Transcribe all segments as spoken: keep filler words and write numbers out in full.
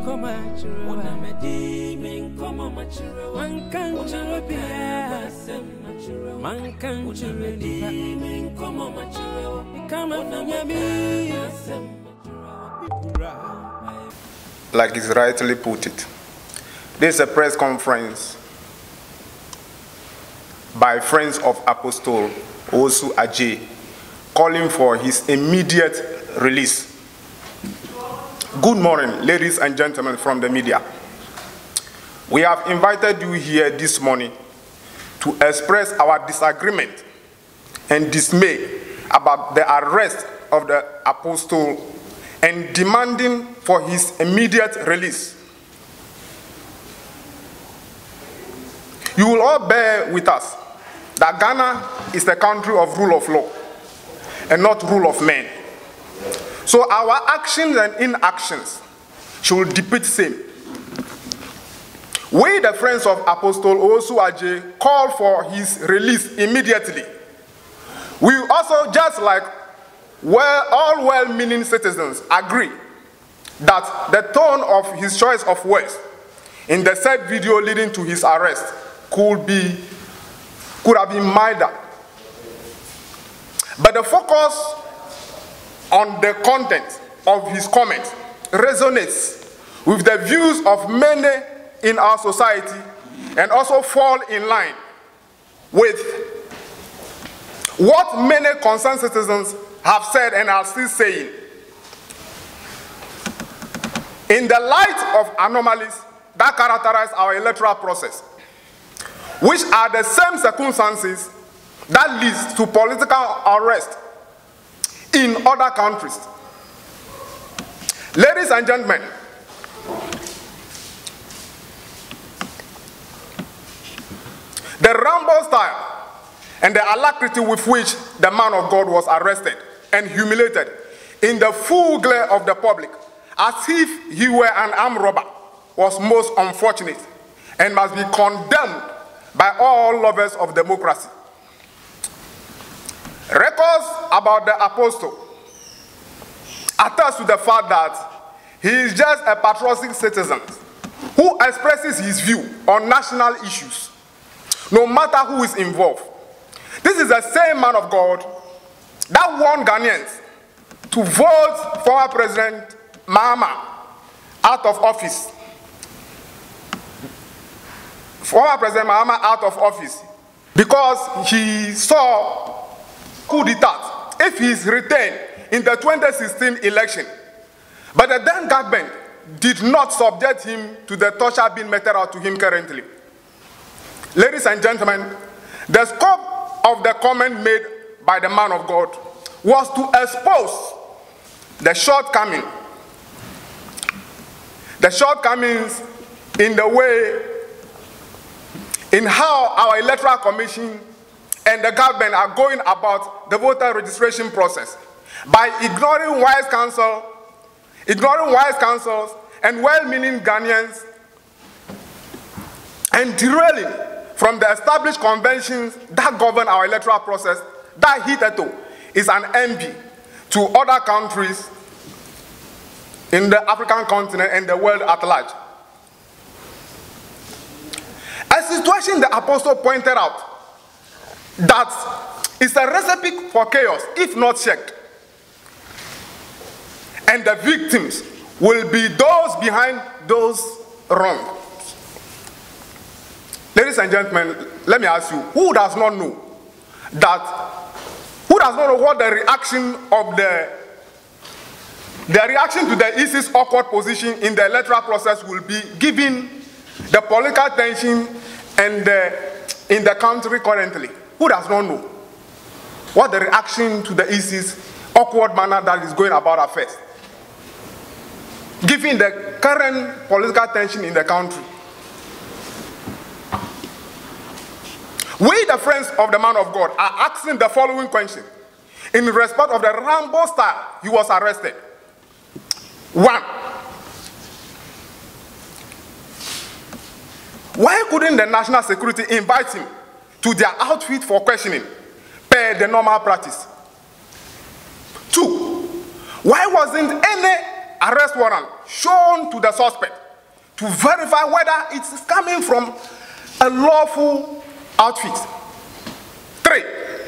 Like it's rightly put it, this is a press conference by friends of Apostle Owusu Adjei calling for his immediate release. Good morning, ladies and gentlemen from the media. We have invited you here this morning to express our disagreement and dismay about the arrest of the apostle and demanding for his immediate release. You will all bear with us that Ghana is the country of rule of law and not rule of men. So our actions and inactions should depict same. We, the friends of Apostle Owusu Adjei, call for his release immediately. We also, just like well, all well-meaning citizens, agree that the tone of his choice of words in the said video leading to his arrest could be could have been milder. But the focus on the content of his comments resonates with the views of many in our society and also fall in line with what many concerned citizens have said and are still saying. In the light of anomalies that characterize our electoral process, which are the same circumstances that leads to political arrest in other countries. Ladies and gentlemen, the Rambo style and the alacrity with which the man of God was arrested and humiliated in the full glare of the public, as if he were an armed robber, was most unfortunate and must be condemned by all lovers of democracy. Records about the apostle attest to the fact that he is just a patriotic citizen who expresses his view on national issues, no matter who is involved. This is the same man of God that warned Ghanaians to vote former President Mahama out of office. Former President Mahama out of office because he saw coup d'etat if he is retained in the twenty sixteen election. But the then government did not subject him to the torture being meted out to him currently. Ladies and gentlemen, the scope of the comment made by the man of God was to expose the shortcoming, the shortcomings in the way in how our electoral commission and the government are going about the voter registration process by ignoring wise counsel, ignoring wise counsels and well-meaning Ghanaians and derailing from the established conventions that govern our electoral process that hitherto is an envy to other countries in the African continent and the world at large. A situation the apostle pointed out that is a recipe for chaos if not checked. And the victims will be those behind those wrongs. Ladies and gentlemen, let me ask you, who does not know that, who does not know what the reaction of the, the reaction to the E C's awkward position in the electoral process will be given the political tension and the, in the country currently? Who does not know what the reaction to the E C's awkward manner that is going about affairs, given the current political tension in the country? We, the friends of the man of God, are asking the following question in respect of the Rambo style he was arrested. One, why couldn't the national security invite him to their outfit for questioning per the normal practice? Two, why wasn't any arrest warrant shown to the suspect to verify whether it's coming from a lawful outfit. Three,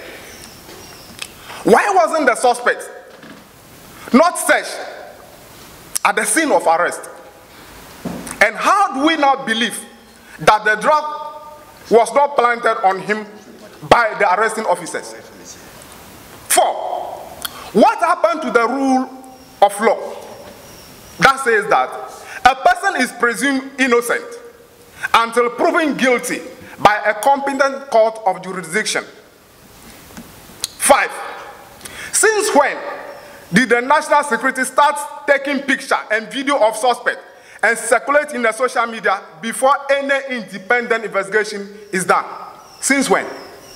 why wasn't the suspect not searched at the scene of arrest? And how do we now believe that the drug was not planted on him by the arresting officers? Four, what happened to the rule of law that says that a person is presumed innocent until proven guilty by a competent court of jurisdiction? Five, since when did the national security start taking picture and video of suspects and circulate in the social media before any independent investigation is done? Since when?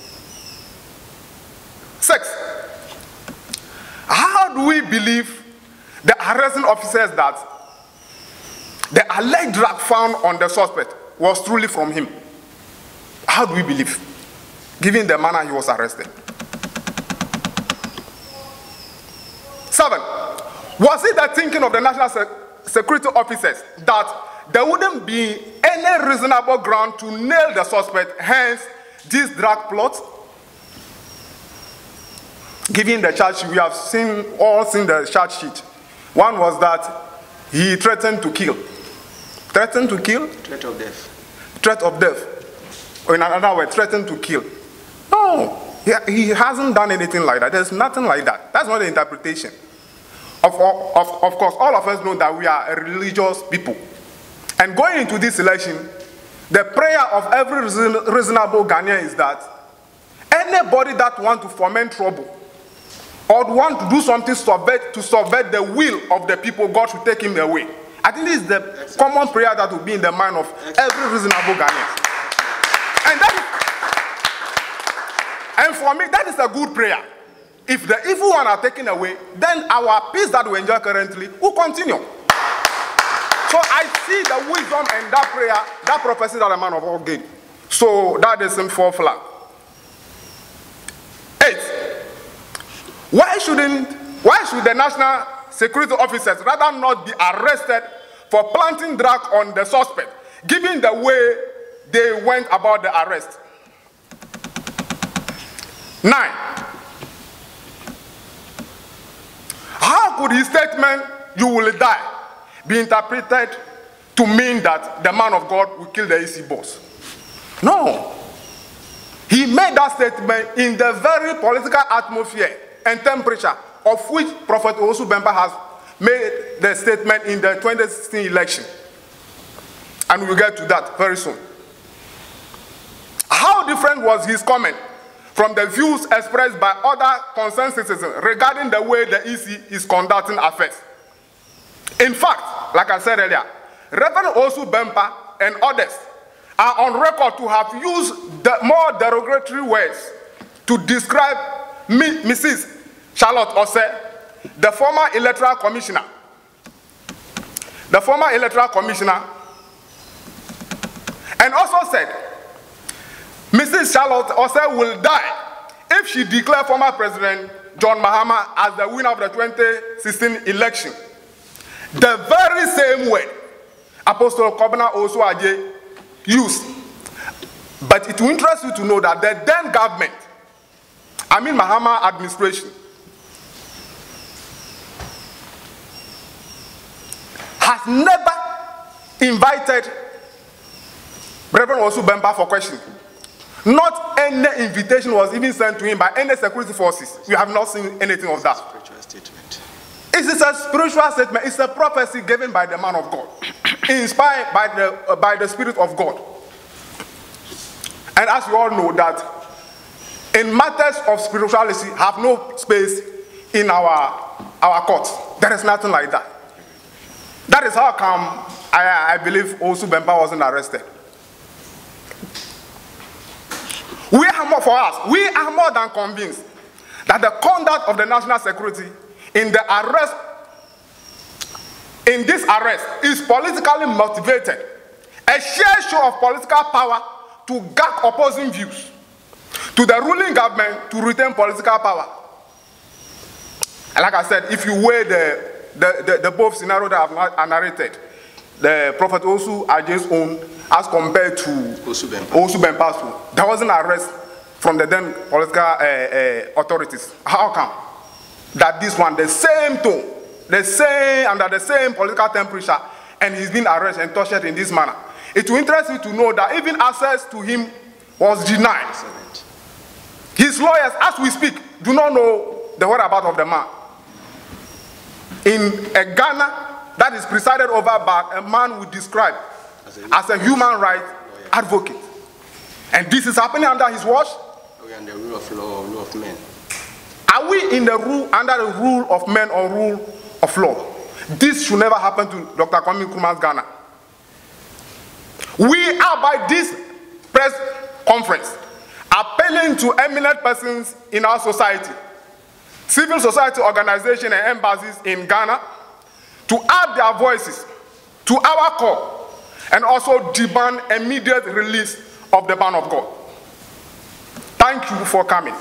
Six, how do we believe the arresting officers that the alleged drug found on the suspect was truly from him? How do we believe, given the manner he was arrested? Seven, was it the thinking of the national se security officers that there wouldn't be any reasonable ground to nail the suspect, hence this drug plot? Given the charge, we have seen all seen the charge sheet. One was that he threatened to kill. Threatened to kill? Threat of death. Threat of death. Or in another way, threatened to kill. No, he, he hasn't done anything like that. There's nothing like that. That's not the interpretation. Of, of, of course, all of us know that we are a religious people. And going into this election, the prayer of every reason, reasonable Ghanaian is that anybody that wants to foment trouble or want to do something subvert, to subvert the will of the people, God should take him away. I think this is the Excellent. common prayer that will be in the mind of Excellent. every reasonable Ghanaian. And, that is, and for me, that is a good prayer. If the evil one are taken away, then our peace that we enjoy currently will continue. So I see the wisdom and that prayer, that prophecy that the man of all gave. So that is in fourth flag. Eight, why shouldn't, why should the national security officers rather not be arrested for planting drug on the suspect, given the way they went about the arrest? Nine, how could his statement, "you will die," be interpreted to mean that the man of God will kill the E C boss? No. He made that statement in the very political atmosphere and temperature of which Prophet Owusu Bempah has made the statement in the twenty sixteen election. And we'll get to that very soon. How different was his comment from the views expressed by other concerned citizens regarding the way the E C is conducting affairs? In fact, like I said earlier, Reverend Owusu Bempah and others are on record to have used the more derogatory words to describe Missus Charlotte Osei, the former electoral commissioner. The former electoral commissioner, and also said, Missus Charlotte Osei will die if she declares former President John Mahama as the winner of the twenty sixteen election. The very same word Apostle Kobina Owusu Adjei used. But it will interest you to know that the then government, I mean Mahama administration, has never invited Reverend Owusu Bempah for questioning. Not any invitation was even sent to him by any security forces. We have not seen anything of that. Spiritual statement. It is a spiritual statement. It's a prophecy given by the man of God, inspired by the, uh, by the Spirit of God. And as you all know that in matters of spirituality have no space in our, our courts. There is nothing like that. That is how come I, I believe Owusu Bempah wasn't arrested. We are more, for us, we are more than convinced that the conduct of the national security in the arrest, in this arrest, is politically motivated. A sheer show of political power to gag opposing views to the ruling government to retain political power. And like I said, if you weigh the, the, the, the both scenarios that I have narrated, the Prophet Osu Aja's own as compared to Osu Bempah. Osu Bempah. There wasn't arrest from the then political uh, uh, authorities. How come? That this one, the same tone, the same, under the same political temperature, and he's been arrested and tortured in this manner. It will interest you to know that even access to him was denied. Excellent. His lawyers, as we speak, do not know the whereabouts of the man. In a Ghana that is presided over by a man we describe as a, as a human rights advocate. And this is happening under his watch. Are we under the rule of law or rule of men? Are we in the rule, under the rule of men or rule of law? This should never happen to Doctor Kwame Nkrumah's Ghana. We are by this press conference appealing to eminent persons in our society, civil society organizations and embassies in Ghana to add their voices to our call and also demand immediate release of the man of God. Thank you for coming.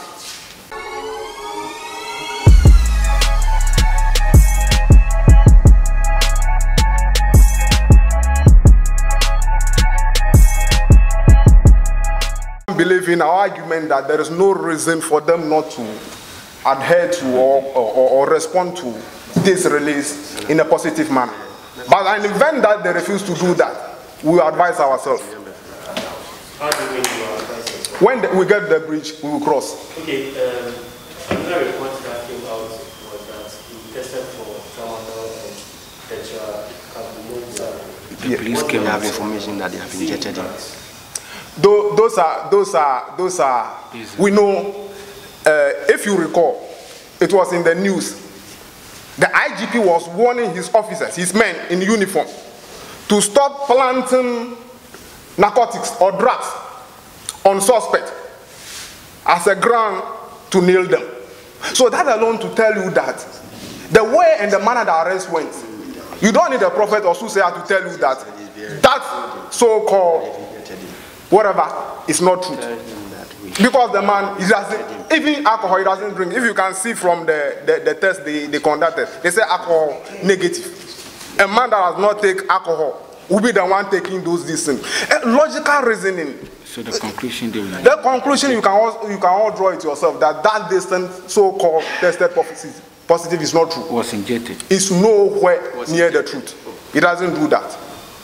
Believe in our argument that there is no reason for them not to adhere to or, or, or respond to this release in a positive manner. But in the event that they refuse to do that, we will advise ourselves. How do we do our advice? When the, we get the bridge, we will cross. Okay, um, another report that came out was that he tested for tramadol and tetrahydrocannabidiol. The police came have information that they have injected him. Those, those are, those are, those are, we know, uh, if you recall, it was in the news. The I G P was warning his officers, his men in uniform, to stop planting narcotics or drugs on suspects as a ground to nail them. So that alone to tell you that the way and the manner the arrest went, you don't need a prophet or soothsayer to tell you that that so-called whatever is not true. Because the man, he doesn't, even alcohol, he doesn't drink. If you can see from the, the, the test they, they conducted, they say alcohol negative. A man that does not take alcohol will be the one taking those these things. A logical reasoning. So the conclusion they will The conclusion you can all, you can all draw it yourself that that distant so-called tested positive, positive is not true. was injected. It's nowhere near the truth. It doesn't do that.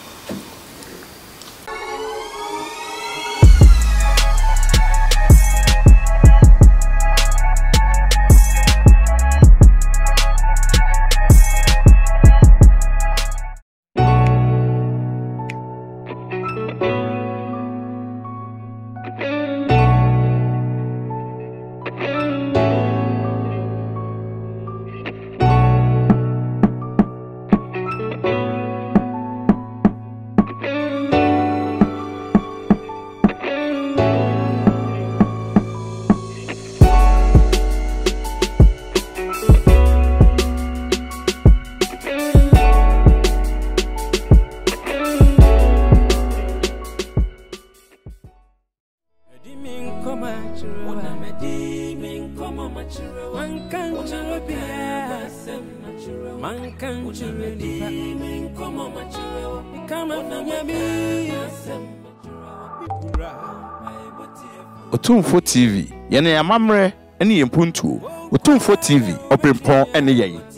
Otumfo T V, yene yamamre ene yempuntuo. Otumfo T V, oprempon ene yeye.